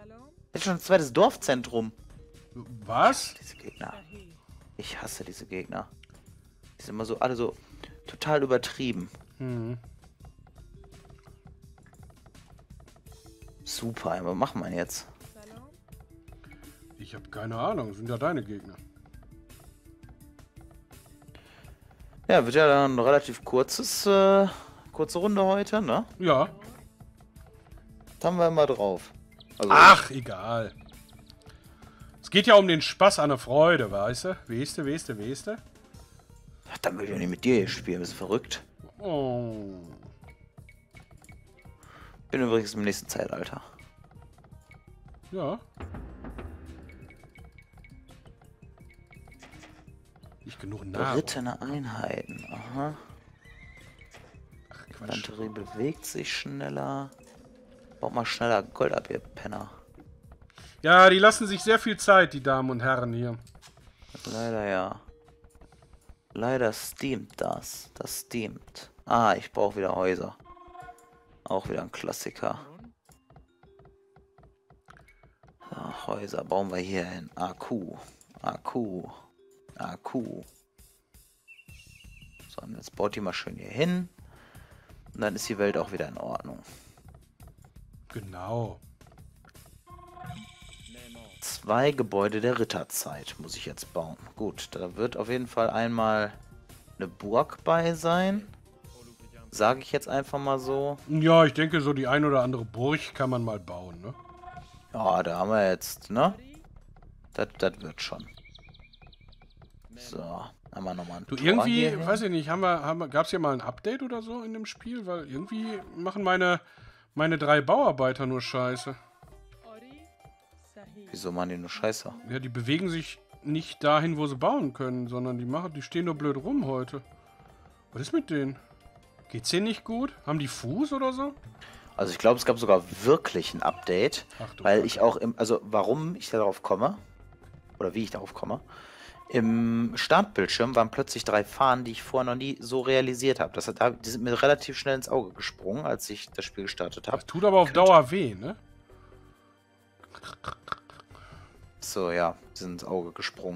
Jetzt schon ein zweites Dorfzentrum. Was? Diese Gegner. Ich hasse diese Gegner. Die sind immer so, alle so total übertrieben. Hm. Super, was machen wir jetzt? Ich habe keine Ahnung. Sind ja deine Gegner. Ja, wird ja dann ein relativ kurze Runde heute, ne? Ja. Da haben wir mal drauf. Also, Ach, egal. Es geht ja um den Spaß an der Freude, weißt du? Weißt du? ach, dann will ich ja nicht mit dir hier spielen, bist du verrückt? Oh. Bin übrigens im nächsten Zeitalter. Ja. Nicht genug Nahrung. Berittene Einheiten, aha. Ach, Quatsch. Infanterie bewegt sich schneller. Baut mal schneller Gold ab, ihr Penner. Ja, die lassen sich sehr viel Zeit, die Damen und Herren hier. Leider ja. Leider steamt das. Das steamt. Ah, ich brauche wieder Häuser. Auch wieder ein Klassiker. So, Häuser bauen wir hier hin. AQ. So, und jetzt baut die mal schön hier hin. Und dann ist die Welt auch wieder in Ordnung. Genau. 2 Gebäude der Ritterzeit muss ich jetzt bauen. Gut, da wird auf jeden Fall einmal eine Burg bei sein. Sage ich jetzt einfach mal so. Ja, ich denke, so die ein oder andere Burg kann man mal bauen, ne? Ja, da haben wir jetzt, ne? Das wird schon. So, haben wir nochmal ein Du, Tor irgendwie, hier hin. weiß ich nicht, gab es hier mal ein Update oder so in dem Spiel? Weil irgendwie machen meine 3 Bauarbeiter nur Scheiße. Wieso machen die nur Scheiße? Ja, die bewegen sich nicht dahin, wo sie bauen können, sondern die stehen nur blöd rum heute. Was ist mit denen? Geht's denen nicht gut? Haben die Fuß oder so? Also ich glaube, es gab sogar wirklich ein Update, Ach du weil Gott. ich auch also warum ich darauf komme, oder wie ich darauf komme, im Startbildschirm waren plötzlich 3 Fahnen, die ich vorher noch nie so realisiert habe. Die sind mir relativ schnell ins Auge gesprungen, als ich das Spiel gestartet habe. Das tut aber auf Dauer weh, ne? So, ja, die sind ins Auge gesprungen.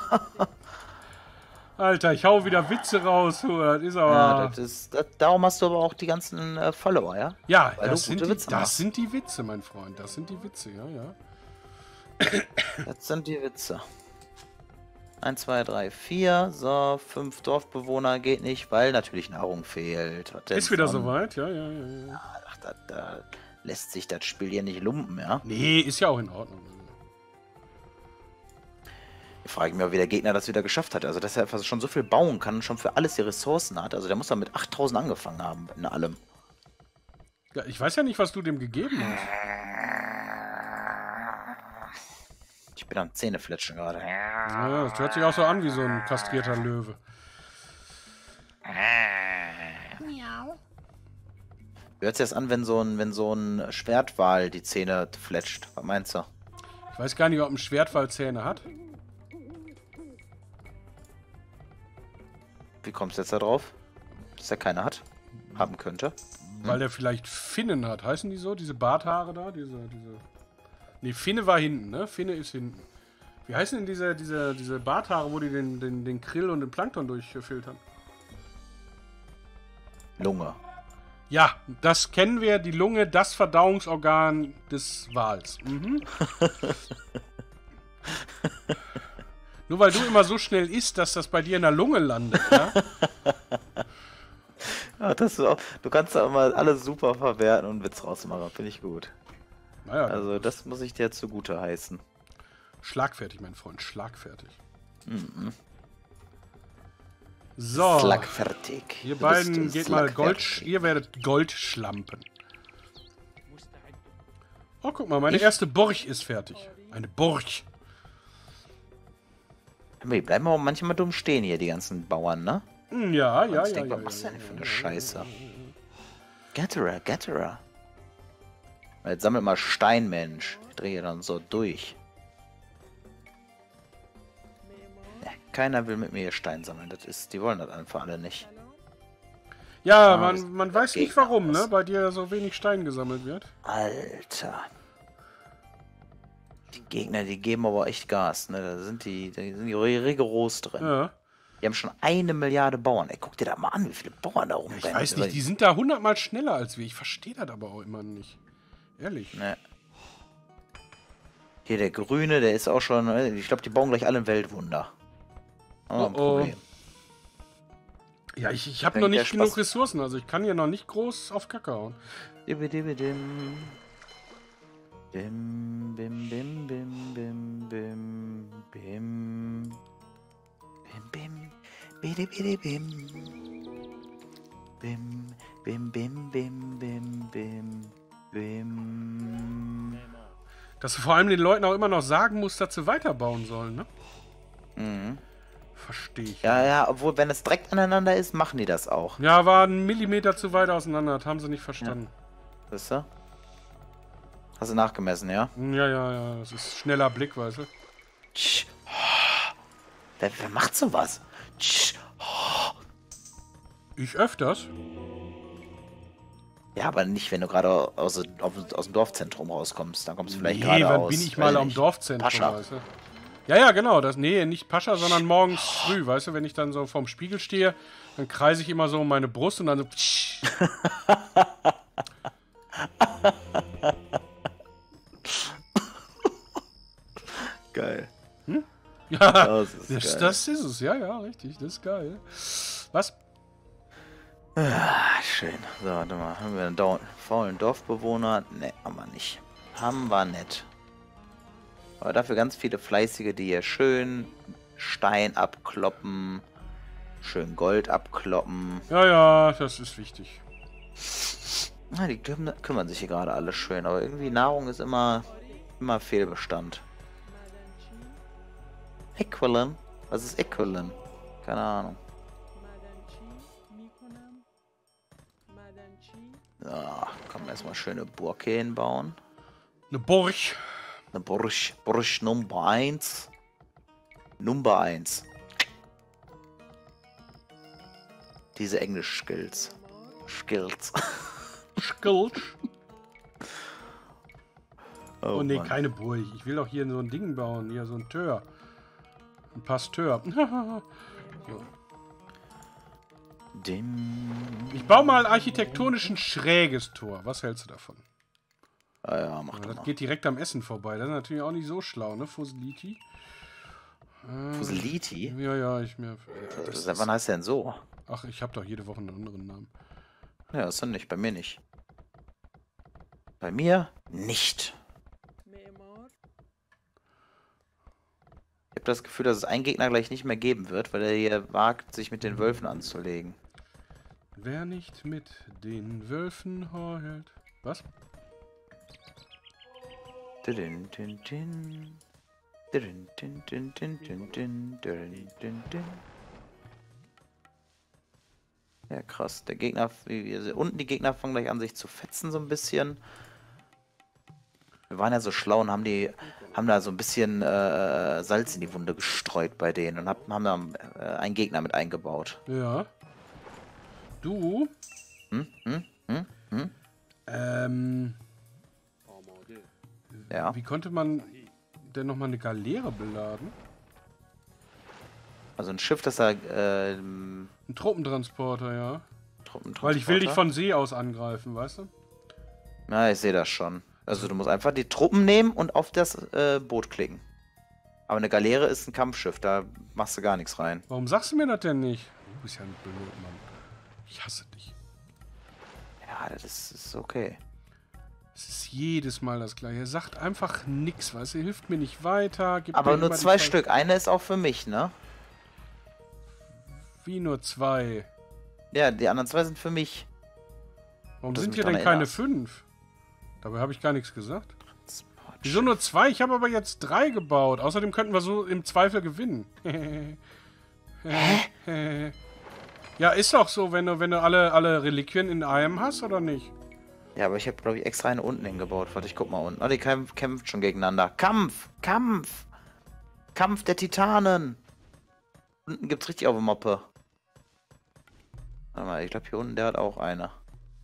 Alter, ich hau wieder Witze raus, du, das ist aber... Ja, darum hast du aber auch die ganzen Follower, ja? Ja, Weil das du gute Witze machst. sind die Witze, mein Freund. Das sind die Witze, ja, ja. Das sind die Witze. 1, 2, 3, 4. So, 5 Dorfbewohner geht nicht, weil natürlich Nahrung fehlt. Was denn Ist wieder sonst? soweit, ja, ja, ja, ja. Ach, da lässt sich das Spiel hier nicht lumpen, ja? Nee, ist ja auch in Ordnung. Ich frage mich mal, wie der Gegner das wieder geschafft hat. Also, dass er einfach schon so viel bauen kann und schon für alles die Ressourcen hat. Also, der muss dann mit 8000 angefangen haben, in allem. Ja, ich weiß ja nicht, was du dem gegeben hast. Ich bin am Zähnefletschen gerade. Ja, das hört sich auch so an wie so ein kastrierter Löwe. Wie hört sich das an, wenn so ein Schwertwal die Zähne fletscht? Was meinst du? Ich weiß gar nicht, ob ein Schwertwal Zähne hat. Wie kommst du jetzt da drauf? Dass er keine hat? Haben könnte. Weil der vielleicht Finnen hat. Heißen die so? Diese Barthaare da? Nee, Finne war hinten, ne? Finne ist hinten. Wie heißen denn diese Barthaare, wo die den Krill und den Plankton durchfiltern? Lunge. Ja, das kennen wir. Die Lunge, das Verdauungsorgan des Wals. Mhm. Nur weil du immer so schnell isst, dass das bei dir in der Lunge landet, ja? Ja, du kannst da immer alles super verwerten und einen Witz rausmachen. Finde ich gut. Naja, Also, das muss ich dir zugute heißen. schlagfertig, mein Freund, schlagfertig. Mhm. So, Slagfertig. ihr Du beiden bist geht mal slagfertig. ihr werdet Goldschlampen. Oh, guck mal, meine Ich? erste Burg ist fertig. Eine Burg. Die bleiben aber manchmal dumm stehen hier, die ganzen Bauern, ne? Ja, ja, Ich ja. denke, was machst du denn für eine Scheiße? Getterer. Jetzt sammelt mal Stein, Mensch. Ich drehe dann so durch. Ja, keiner will mit mir hier Stein sammeln. Die wollen das einfach alle nicht. Ja, Ah, man weiß nicht Gegner warum, aus. ne? Bei dir so wenig Stein gesammelt wird. Alter. Die Gegner, die geben aber echt Gas, ne? Da sind die rigoros drin. Ja. Die haben schon 1 Milliarde Bauern. Ey, guck dir da mal an, wie viele Bauern da Ich rumrennen. weiß nicht, die sind da 100-mal schneller als wir. Ich verstehe das aber auch immer nicht. Ehrlich. Ne. Hier der Grüne, der ist auch schon. Ich glaube, die bauen gleich alle ein Weltwunder. Oh, ein Problem. Ja, ich habe Dann noch geht nicht der genug Spaß. Ressourcen, also ich kann hier noch nicht groß auf Kacke hauen. Dibidibidim. Bim, bim, bim, bim, bim, bim, bim. Bim, bim. Bidibidibim. Bim, bim, bim, bim, bim, bim, bim. Dass du vor allem den Leuten auch immer noch sagen musst, dass sie weiterbauen sollen, ne? Mhm. Verstehe ich. Ja, obwohl, wenn es direkt aneinander ist, machen die das auch. Ja, war ein Millimeter zu weit auseinander, das haben sie nicht verstanden. Wisst ihr? Hast du nachgemessen, ja? Ja, das ist schneller Blick, weißt du. Tsch. Wer macht sowas? Tsch. Ich öfters. Ja, aber nicht, wenn du gerade aus dem Dorfzentrum rauskommst. Dann kommst du vielleicht Nee, gerade wann aus. bin ich weiß mal am nicht, Dorfzentrum, Pascha. weißt du. Ja, genau. Nee, nicht Pascha, sondern morgens früh, weißt du, wenn ich dann so vorm Spiegel stehe, dann kreise ich immer so um meine Brust und dann so. Geil. Ja, Das ist geil. das ist es. Ja, richtig. Das ist geil. Was? Ah, schön. So, warte mal. Haben wir einen faulen Dorfbewohner? Ne, haben wir nicht. Haben wir nicht. Aber dafür ganz viele Fleißige, die hier schön Stein abkloppen, schön Gold abkloppen. Ja, das ist wichtig. Na, die kümmern sich hier gerade alle schön, aber irgendwie Nahrung ist immer Fehlbestand. Equilin? Was ist Equilin? Keine Ahnung. So, können wir erstmal schöne Burg hier hinbauen. Eine Burg. Eine Burg Nummer 1. Nummer 1. Diese Englisch-Skills. Skills. Skills. Oh nee, Mann. keine Burg. Ich will doch hier so ein Ding bauen. Hier so ein Tör. Ein Pasteur. So. Ich baue mal architektonisch ein schräges Tor. Was hältst du davon? Ja, mach doch Das mal. geht direkt am Essen vorbei. Das ist natürlich auch nicht so schlau, ne? Fusiliti. Fusiliti? Ja, ich mir. Seit wann heißt der denn so? Ach, ich habe doch jede Woche einen anderen Namen. Ja, ist doch nicht. Bei mir nicht. Bei mir nicht. Ich habe das Gefühl, dass es einen Gegner gleich nicht mehr geben wird, weil er hier wagt, sich mit den Wölfen anzulegen. Wer nicht mit den Wölfen heult. Was? Din, din, din. Din, din, din, din, din, din, din, din, din. Ja, krass. Der Gegner, unten die Gegner fangen gleich an, sich zu fetzen so ein bisschen. Wir waren ja so schlau und haben da so ein bisschen Salz in die Wunde gestreut bei denen und haben da einen Gegner mit eingebaut. Ja. Du? Ja. Wie konnte man denn nochmal eine Galeere beladen? Also ein Schiff, das da Ein Truppentransporter, ja. Truppentransporter. Weil ich will dich von See aus angreifen, weißt du? Na, ich sehe das schon. Also du musst einfach die Truppen nehmen und auf das Boot klicken. Aber eine Galeere ist ein Kampfschiff, da machst du gar nichts rein. Warum sagst du mir das denn nicht? Du bist ja ein blöd, Mann. Ich hasse dich. Ja, das ist okay. Es ist jedes Mal das Gleiche. Er sagt einfach nichts, weißt du? Er hilft mir nicht weiter. Gibt Aber mir nur immer die 2 Zeit. Stück. Eine ist auch für mich, ne? Wie nur 2? Ja, die anderen 2 sind für mich. Warum Dass du sind mich hier dran denn keine erinnerst. 5? Dabei habe ich gar nichts gesagt. Wieso nur 2? Ich habe aber jetzt 3 gebaut. Außerdem könnten wir so im Zweifel gewinnen. Ja, ist doch so, wenn du alle Reliquien in einem hast, oder nicht? Ja, aber ich habe, glaube ich, extra eine unten hingebaut. Warte, ich guck mal unten. Ah, die kämpfen schon gegeneinander. Kampf! Kampf! Kampf der Titanen! Unten gibt's richtig auf der Moppe. Warte mal, ich glaube, hier unten, der hat auch eine.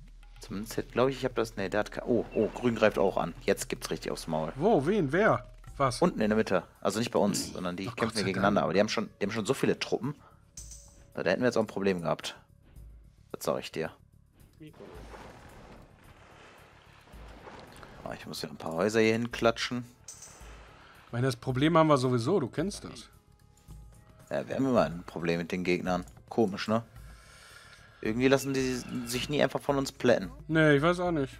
Zumindest, glaube ich habe das... Ne, der hat... Oh, grün greift auch an. Jetzt gibt's richtig aufs Maul. Wo? Wen? Wer? Was? Unten in der Mitte. Also nicht bei uns, sondern die Ach, Gott kämpfen sei gegeneinander. Dank. Aber die haben schon so viele Truppen. Da hätten wir jetzt auch ein Problem gehabt. Das sag ich dir. Ah, ich muss hier ein paar Häuser hier hinklatschen. Ich meine, das Problem haben wir sowieso, du kennst das. Ja, wir haben immer ein Problem mit den Gegnern. Komisch, ne? Irgendwie lassen die sich nie einfach von uns plätten. Nee, ich weiß auch nicht.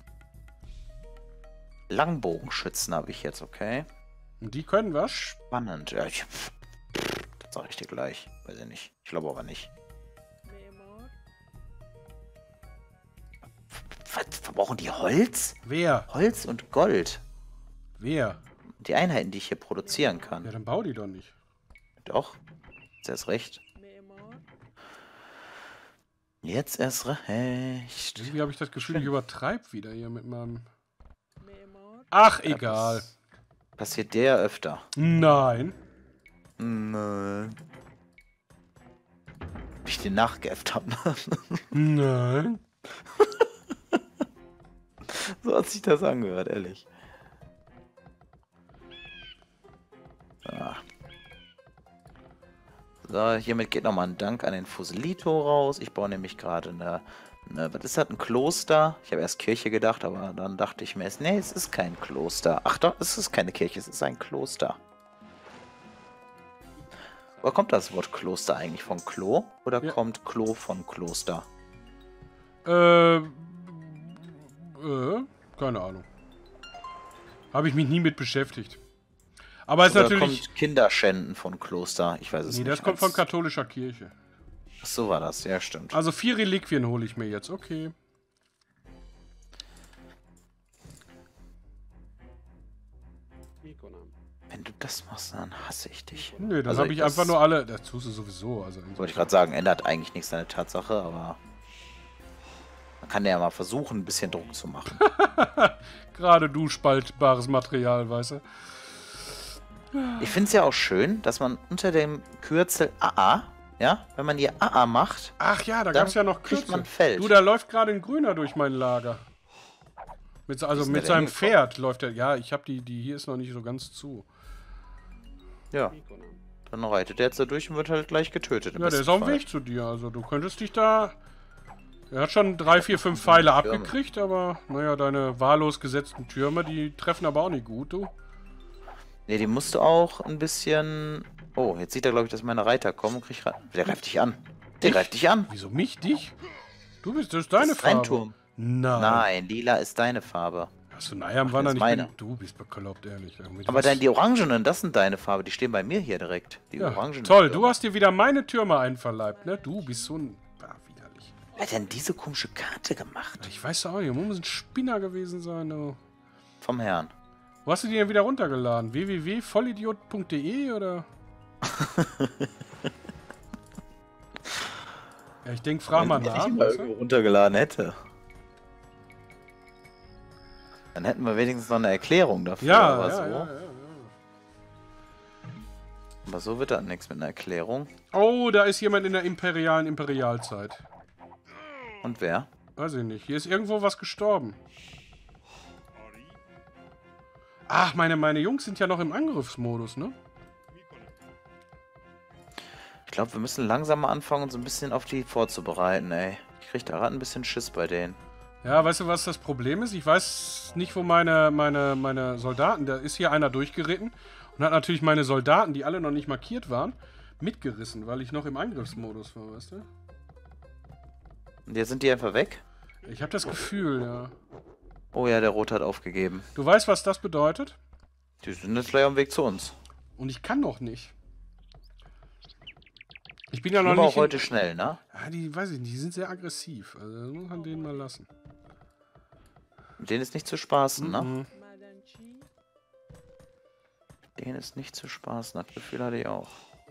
Langbogenschützen habe ich jetzt, okay? Und die können was? Spannend. Ja, das sag ich dir gleich. Weiß ich nicht. Ich glaube aber nicht. Was verbrauchen die Holz? Wer? Holz und Gold. Wer? Die Einheiten, die ich hier produzieren kann. Ja, dann bau die doch nicht. Doch. Jetzt erst recht. Jetzt erst recht. Irgendwie habe ich das Gefühl, ich übertreibe wieder hier mit meinem... Ach, egal. Passiert der öfter. Nein. Nö. Ob ich den nachgeäfft habe. Nein. So hat sich das angehört, ehrlich. Ah. So, hiermit geht nochmal ein Dank an den Fusilito raus. Ich baue nämlich gerade eine, was ist das, ein Kloster? Ich habe erst Kirche gedacht, aber dann dachte ich mir, nee, es ist kein Kloster. Ach doch, es ist keine Kirche, es ist ein Kloster. Woher kommt das Wort Kloster eigentlich? Von Klo? Oder Ja. kommt Klo von Kloster? Keine Ahnung. Habe ich mich nie mit beschäftigt. Aber ist Oder natürlich... kommt Kinderschänden von Kloster? Ich weiß es Nee, nicht. das kommt von katholischer Kirche. Ach, so war das, ja, stimmt. Also 4 Reliquien hole ich mir jetzt, okay. Wenn du das machst, dann hasse ich dich. Nee, dann Also habe ich das einfach nur alle... Das tust du sowieso. Also wollte ich gerade sagen, ändert eigentlich nichts an der Tatsache, aber man kann ja mal versuchen, ein bisschen Druck zu machen. Gerade du spaltbares Material, weißt du. Ich finde es ja auch schön, dass man unter dem Kürzel AA, ja, wenn man hier AA macht, Ach ja, da dann gab es ja noch kriegt Kürzel. man Feld. Du, da läuft gerade ein Grüner durch mein Lager. Also ist denn mit der seinem hingekommen? Pferd läuft er. Ja, ich habe die hier ist noch nicht so ganz zu. Ja, dann reitet der jetzt da durch und wird halt gleich getötet. im Ja, der ist besten auf dem Fall. Weg zu dir. Also du könntest dich da... Er hat schon 3, 4, 5 Pfeile Türme. abgekriegt, aber naja, deine wahllos gesetzten Türme, die treffen aber auch nicht gut, du. Ne, die musst du auch ein bisschen... Oh, jetzt sieht er, glaube ich, dass meine Reiter kommen und kriegt... Der greift dich an. Der greift dich an. Wieso mich, dich? Du bist, das ist deine Das ist dein Farbe. Turm. Nein. Nein, lila ist deine Farbe. Hast du ein Ei am Ach, Wander das ist nicht? meine. Du bist bekloppt, ehrlich. Mit Aber was- dann die Orangenen, das sind deine Farbe. Die stehen bei mir hier direkt. Die Ja, Orangenen. toll, du hast dir wieder meine Türme einverleibt, ne? Du bist so ein... Ah, widerlich. Wer hat denn diese komische Karte gemacht? Ich weiß auch nicht, muss ein Spinner gewesen sein, du. Vom Herrn. Wo hast du die denn wieder runtergeladen? www.vollidiot.de oder? Ja, ich denke, frag mal Wenn nach. ich mal weißt du? irgendwo runtergeladen hätte. Dann hätten wir wenigstens noch eine Erklärung dafür. Ja, aber, ja, so. ja, ja, Aber so wird das nichts mit einer Erklärung. ja. Oh, da ist jemand in der Imperialzeit. Und wer? Weiß ich nicht. Hier ist irgendwo was gestorben. Ach, meine Jungs sind ja noch im Angriffsmodus, ne? Ich glaube, wir müssen langsam mal anfangen, uns ein bisschen auf die vorzubereiten, ey. Ich krieg da gerade ein bisschen Schiss bei denen. Ja, weißt du, was das Problem ist? Ich weiß nicht, wo meine Soldaten... Da ist hier einer durchgeritten und hat natürlich meine Soldaten, die alle noch nicht markiert waren, mitgerissen, weil ich noch im Angriffsmodus war, weißt du? Und jetzt sind die einfach weg? Ich habe das Gefühl, ja. Oh ja, der Rot hat aufgegeben. Du weißt, was das bedeutet? Die sind jetzt gleich auf dem Weg zu uns. Und ich kann noch nicht. Ich bin ja noch Aber nicht... auch heute schnell, ne? Ja, die, weiß ich nicht, die sind sehr aggressiv. Also, das muss man denen mal lassen. Mit denen ist nicht zu spaßen, ne? Mhm. Denen ist nicht zu spaßen, das Gefühl hatte ich auch.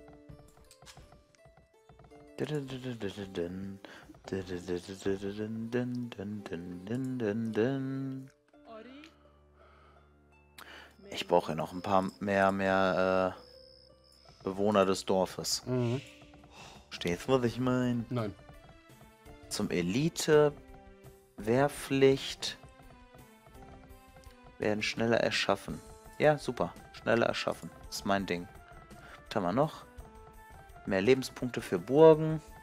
Ich brauche ja noch ein paar mehr Bewohner des Dorfes. Mhm. Verstehst du, was ich meine? Nein. Zum Elite, Wehrpflicht werden schneller erschaffen. Ja, super. Schneller erschaffen. Das ist mein Ding. Was haben wir noch? Mehr Lebenspunkte für Burgen.